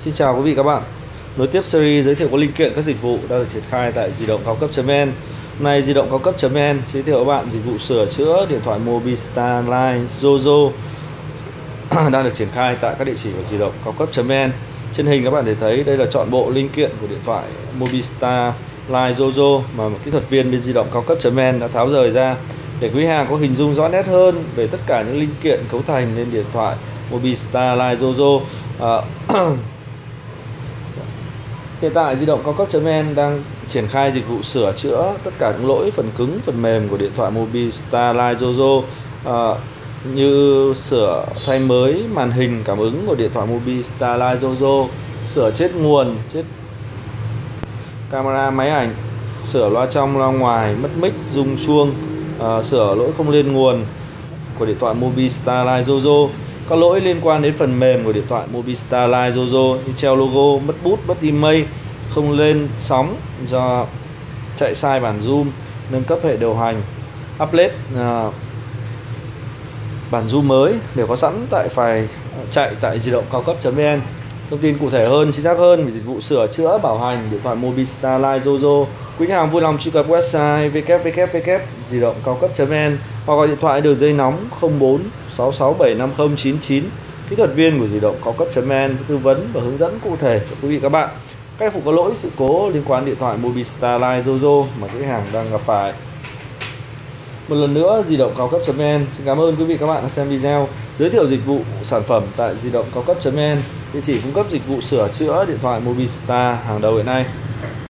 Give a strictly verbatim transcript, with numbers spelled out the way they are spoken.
Xin chào quý vị các bạn. Nối tiếp series giới thiệu các linh kiện các dịch vụ đang được triển khai tại di động cao cấp.vn. Hôm nay di động cao cấp.vn giới thiệu các bạn dịch vụ sửa chữa điện thoại Mobistar Line Yozo đang được triển khai tại các địa chỉ của di động cao cấp.vn. Trên hình các bạn thể thấy đây là trọn bộ linh kiện của điện thoại Mobistar Line Yozo mà một kỹ thuật viên bên di động cao cấp.vn đã tháo rời ra để quý hàng có hình dung rõ nét hơn về tất cả những linh kiện cấu thành lên điện thoại Mobistar Line Yozo. À, Hiện tại di động cao cấp.vn đang triển khai dịch vụ sửa chữa tất cả những lỗi phần cứng, phần mềm của điện thoại Mobistar Line Yozo, à, như sửa thay mới màn hình cảm ứng của điện thoại Mobistar Line Yozo, sửa chết nguồn, chết camera máy ảnh, sửa loa trong loa ngoài, mất mic, rung chuông, à, sửa lỗi không lên nguồn của điện thoại Mobistar Line Yozo. Các lỗi liên quan đến phần mềm của điện thoại Mobistar Line Yozo như treo logo, mất bút, mất email, không lên sóng do chạy sai bản zoom, nâng cấp hệ điều hành, update à, bản zoom mới đều có sẵn tại file chạy tại di động cao cấp.vn. Thông tin cụ thể hơn, chính xác hơn về dịch vụ sửa chữa bảo hành điện thoại Mobistar Line Yozo, quý khách hàng vui lòng truy cập website w w w chấm di động cao cấp.vn hoặc gọi điện thoại đường dây nóng không bốn sáu sáu bảy năm không chín chín. Kỹ thuật viên của di động cao cấp.vn sẽ tư vấn và hướng dẫn cụ thể cho quý vị các bạn khắc phục các lỗi sự cố liên quan điện thoại Mobistar Line Yozo mà khách hàng đang gặp phải. Một lần nữa, di động cao cấp.vn xin cảm ơn quý vị các bạn đã xem video giới thiệu dịch vụ sản phẩm tại di động cao cấp.vn, địa chỉ cung cấp dịch vụ sửa chữa điện thoại Mobistar hàng đầu hiện nay.